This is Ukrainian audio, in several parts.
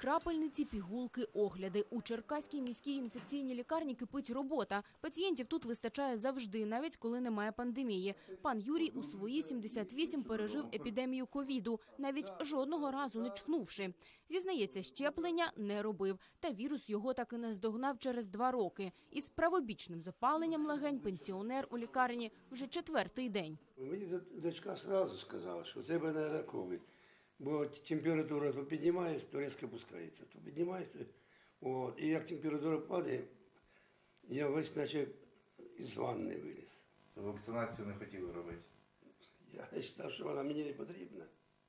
крапельниці, пігулки, огляди. У Черкаській міській інфекційній лікарні кипить робота. Пацієнтів тут вистачає завжди, навіть коли немає пандемії. Пан Юрій у свої 78 пережив епідемію ковіду, навіть жодного разу не чхнувши. Зізнається, щеплення не робив. Та вірус його так і наздогнав через 2 роки. Із правобічним запаленням легень пенсіонер у лікарні вже 4-й день. Мені дочка одразу сказала, що це, мабуть, ковід. Бо температура то піднімається, то різко опускається. То піднімається. От. І як температура падає, я весь наче із ванни виліз. Вакцинацію не хотіли робити? Я вважав, що вона мені не потрібна.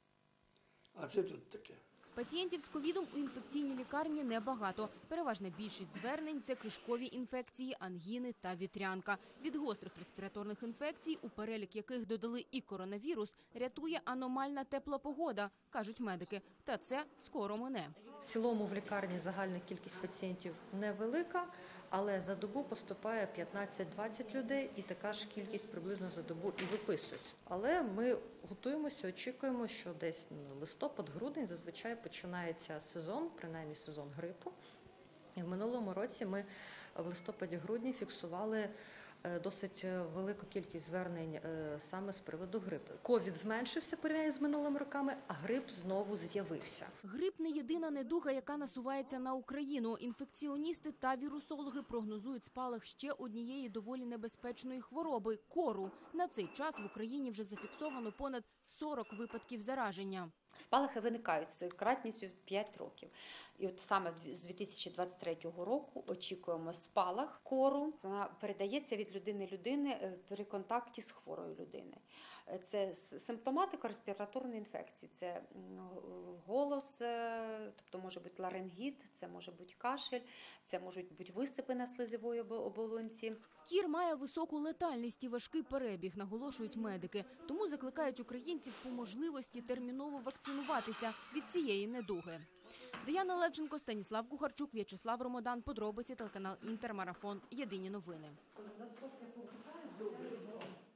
А це тут таке. Пацієнтів з ковідом у інфекційній лікарні небагато. Переважна більшість звернень – це кишкові інфекції, ангіни та вітрянка. Від гострих респіраторних інфекцій, у перелік яких додали і коронавірус, рятує аномальна тепла погода, кажуть медики. Та це скоро мине. В цілому в лікарні загальна кількість пацієнтів невелика, але за добу поступає 15-20 людей і така ж кількість приблизно за добу і виписують. Але ми готуємося, очікуємо, що десь листопад-грудень зазвичай починається сезон, принаймні сезон грипу. І в минулому році ми в листопаді-грудні фіксували досить велику кількість звернень саме з приводу грипу. Ковід зменшився порівняно з минулими роками, а грип знову з'явився. Грип – не єдина недуга, яка насувається на Україну. Інфекціоністи та вірусологи прогнозують спалах ще однієї доволі небезпечної хвороби – кору. На цей час в Україні вже зафіксовано понад 40 випадків зараження. Спалахи виникають з кратністю 5 років. І от саме з 2023 року очікуємо спалах кору. Вона передається від людини людини при контакті з хворою людиною. Це симптоматика респіраторної інфекції. Це голос, тобто може бути ларингіт, це може бути кашель, це можуть бути висипи на слизовій оболонці. Кір має високу летальність і важкий перебіг, наголошують медики. Тому закликають українців по можливості терміново вакцинуватися від цієї недуги. Діана Левченко, Станіслав Кухарчук, В'ячеслав Ромодан. Подробиці, телеканал Інтер, Марафон. Єдині новини.